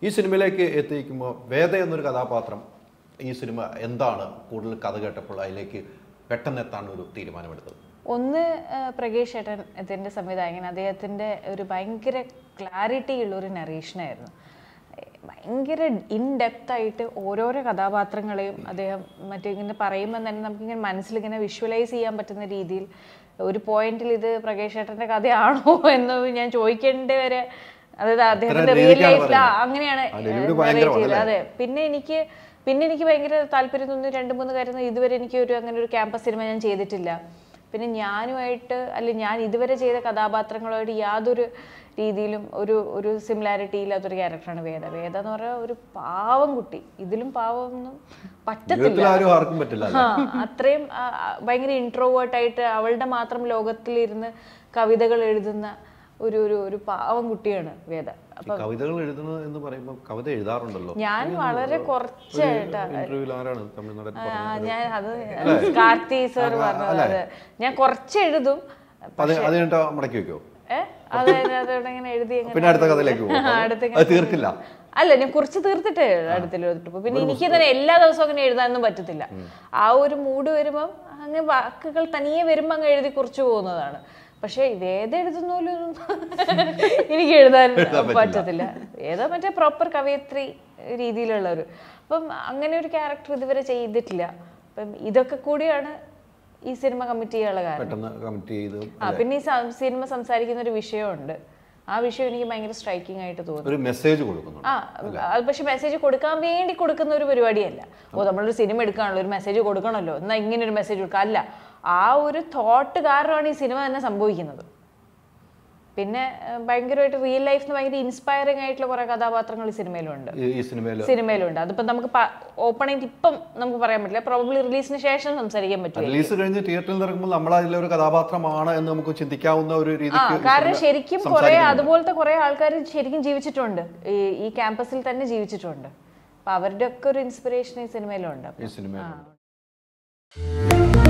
ഈ സിനിമയിലേക്ക് എത്തിക്കുമ്പോൾ വേദ എന്നൊരു കഥാപാത്രം ഈ സിനിമ എന്താണ് കൂടുതൽ കഥ കേട്ടപ്പോൾ അതിലേക്ക് പെട്ടെന്ന് എത്താൻ ഒരു തീരുമാനമെടുത്തത്? ഒന്ന് പ്രകേഷ് ഏട്ടൻ ഇതിൻ്റെ സംവിധായകൻ, അദ്ദേഹത്തിൻ്റെ ഒരു ഭയങ്കര ക്ലാരിറ്റി ഉള്ളൊരു നറേഷനായിരുന്നു. ഭയങ്കര ഇൻഡെപ്തായിട്ട് ഓരോരോ കഥാപാത്രങ്ങളെയും അദ്ദേഹം ഇങ്ങനെ പറയുമ്പോൾ തന്നെ നമുക്കിങ്ങനെ മനസ്സിലിങ്ങനെ വിഷ്വലൈസ് ചെയ്യാൻ പറ്റുന്ന രീതിയിൽ ഒരു പോയിന്റിൽ ഇത് പ്രകേഷ് ഏട്ടൻ്റെ കഥയാണോ എന്ന് ഞാൻ ചോദിക്കേണ്ടി വരെ, അതായത് അദ്ദേഹത്തിൻ്റെ റിയൽ ലൈഫിൽ അങ്ങനെയാണ് ചെയ്തത്. അതെ. പിന്നെ എനിക്ക് ഭയങ്കര താല്പര്യം തോന്നി 2-3 കാര്യം. ഇതുവരെ എനിക്ക് അങ്ങനെ ഒരു ക്യാമ്പസ് സിനിമ ഞാൻ ചെയ്തിട്ടില്ല. പിന്നെ ഞാനുമായിട്ട് ഞാൻ ഇതുവരെ ചെയ്ത കഥാപാത്രങ്ങളുമായിട്ട് യാതൊരു രീതിയിലും ഒരു സിമിലാരിറ്റി ഇല്ലാത്തൊരു ക്യാരക്ടറാണ് വേദ. വേദ എന്ന് പറഞ്ഞാൽ ഒരു പാവം കുട്ടി. ഇതിലും പാവമൊന്നും പറ്റത്തില്ല. അത്രയും ഭയങ്കര ഇൻട്രോവേർട്ടായിട്ട് അവളുടെ മാത്രം ലോകത്തിലിരുന്ന് കവിതകൾ എഴുതുന്ന ഒരു പാവം കുട്ടിയാണ് വേദ. അപ്പൊ കവിതകൾ എഴുതുന്നത് എന്ന് പറയുമ്പോൾ കവിത എഴുതാറുണ്ടല്ലോ. ഞാൻ വളരെ കുറച്ചായിട്ട് ഞാൻ അത് കാർത്തി സർ പറഞ്ഞത് ഞാൻ കുറച്ച് എഴുതും. മടക്കി വെക്കോ? അതോടെ എഴുതി തീർക്കില്ല. അല്ല, ഞാൻ കുറച്ച് തീർത്തിട്ട് അടുത്തിട്ട്. പിന്നെ എനിക്ക് തന്നെ എല്ലാ ദിവസവും അങ്ങനെ എഴുതാനൊന്നും പറ്റത്തില്ല. ആ ഒരു മൂഡ് വരുമ്പം അങ്ങനെ വാക്കുകൾ തനിയെ വരുമ്പോ അങ്ങ് എഴുതി കുറിച്ച് പോകുന്നതാണ്. പക്ഷെ വേദ എഴുതുന്ന പോലും എനിക്ക് എഴുതാൻ പറ്റത്തില്ല. ഏതോ മറ്റേ പ്രോപ്പർ കവയത്രി രീതിയിലുള്ളൊരു. അപ്പം അങ്ങനെ ഒരു ക്യാരക്ടർ ഇതുവരെ ചെയ്തിട്ടില്ല. അപ്പം ഇതൊക്കെ കൂടിയാണ് ഈ സിനിമ കമ്മിറ്റ് ചെയ്യാനുള്ള കാരണം. പിന്നെ ഈ സിനിമ സംസാരിക്കുന്ന ഒരു വിഷയമുണ്ട്. ആ വിഷയം എനിക്ക് ഭയങ്കര സ്ട്രൈക്കിംഗ് ആയിട്ട് തോന്നുന്നു. പക്ഷെ മെസ്സേജ് കൊടുക്കാൻ വേണ്ടി കൊടുക്കുന്ന ഒരു പരിപാടിയല്ല. നമ്മളൊരു സിനിമ എടുക്കാണല്ലോ, ഒരു മെസ്സേജ് കൊടുക്കണമല്ലോ, എന്നാൽ ഇങ്ങനെ ഒരു മെസ്സേജ് കൊടുക്കുക അല്ല. ആ ഒരു തോട്ട് കാരണമാണ് ഈ സിനിമ തന്നെ സംഭവിക്കുന്നത്. പിന്നെ ഭയങ്കരമായിട്ട് റിയൽ ലൈഫിന് ഭയങ്കര ഇൻസ്പയറിംഗ് ആയിട്ടുള്ള കുറെ കഥാപാത്രങ്ങൾ ഈ സിനിമയിലുണ്ട്. അതിപ്പോ നമുക്ക് ഓപ്പൺ ആയിട്ട് ഇപ്പം നമുക്ക് പറയാൻ പറ്റില്ല. പ്രോബബ്ലി റിലീസിന് ശേഷം സംസാരിക്കാൻ പറ്റും. റിലീസ് കഴിഞ്ഞ് തിയേറ്ററിൽ ഇറങ്ങുമ്പോൾ നമ്മൾ അതിലൊരു കഥാപാത്രമാണ് എന്ന് നമുക്ക് ചിന്തിക്കാവുന്ന ഒരു രീതി. കാരണം ശരിക്കും കുറെ അതുപോലത്തെ കുറെ ആൾക്കാർ ശരിക്കും ജീവിച്ചിട്ടുണ്ട്, ഈ ക്യാമ്പസിൽ തന്നെ ജീവിച്ചിട്ടുണ്ട്. അപ്പൊ അവരുടെ ഒക്കെ ഒരു ഇൻസ്പിറേഷൻ ഈ സിനിമയിലുണ്ട്.